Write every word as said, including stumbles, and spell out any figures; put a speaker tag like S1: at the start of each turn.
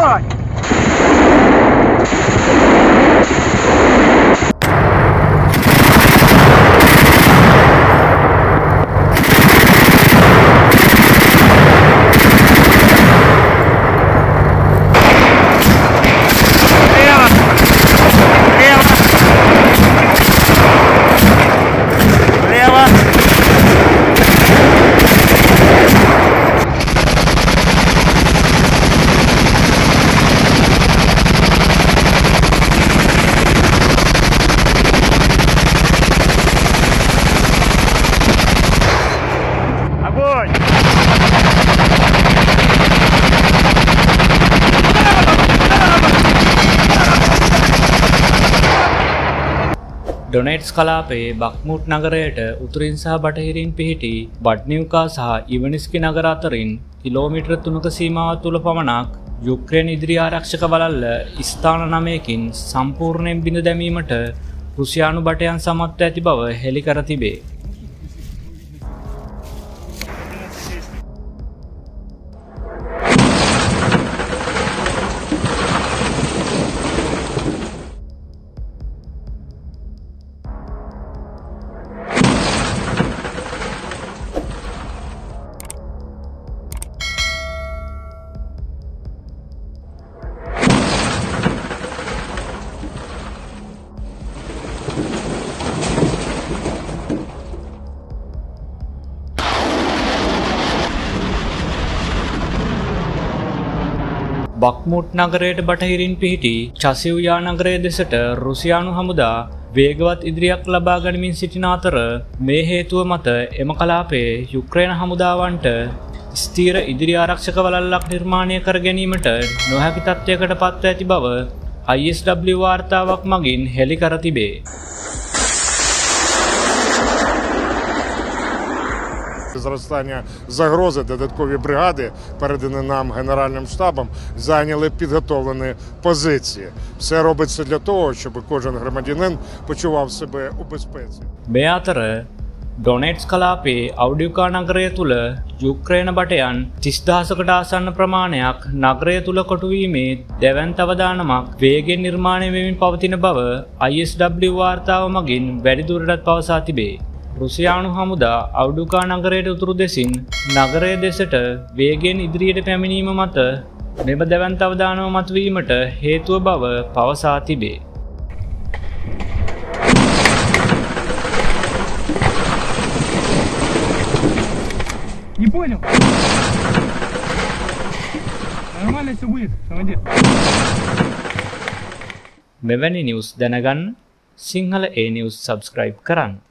S1: Огонь!
S2: Donuts කලාපයේ බක්මුට් නගරයට උතුරින් සහ බටහිරින් පිහිටි බඩ්නිව්කා සහ ඉවනිස්කි නගර අතරින් කිලෝමීටර් තුනක සීමාව තුළ පමණක් යුක්‍රේන ඉදිරි ආරක්ෂක වළල්ල ස්ථාන නවයකින් සම්පූර්ණයෙන් බිඳ දැමීමට රුසියානු බටයන් සමත්ව ඇති බව හෙළි කර තිබේ. බක්මුට් නගරයට බටහිරින් පිහිටි චසිව්යා නගරයේ දෙසට රුසියානු හමුදා වේගවත් ඉදිරියක් ලබා ගනිමින් සිටින අතර මේ හේතුව මත එම කලාපයේ යුක්‍රේන හමුදාවන්ට ස්ථීර ඉදිරි ආරක්ෂක වළල්ලක් නිර්මාණය කර ගැනීමට නොහැකි තත්ත්වයකට පත්ව ඇති බව I S W වාර්තාවක් මගින් හෙළි කර තිබේ.
S3: Зростання загрози, додаткові бригади, передані нам Генеральним штабом, зайняли підготовлені позиції. Все робиться для того, щоб кожен громадянин почував себе у безпеці.
S2: මේ අතර ඩොනෙට්ස් කලාපයේ අවඩියුකා නගරය තුළ යුක්‍රේන බටයන් තිස් දහසකට ආසන්න ප්‍රමාණයක් නගරය තුළ කොටුවීමේ දැවැන්ත අවදානමක් වේගෙන් නිර්මාණය වෙමින් පවතින බව I S W වාර්තාව මගින් වැඩිදුරටත් පවසා තිබේ. රුසියානු හමුදා අවඩුකා නගරයට උතුරු දෙසින් නගරය දෙසට වේගෙන් ඉදිරියට පැමිණීම මත මෙම දැවැන්ත අවදානම මතුවීමට හේතුව බව පවසා තිබේ.
S1: Не понял. Нормально все будет. Молодец.
S2: මෙවැනි නිවුස් දැනගන්න සිංහල A News subscribe කරන්න.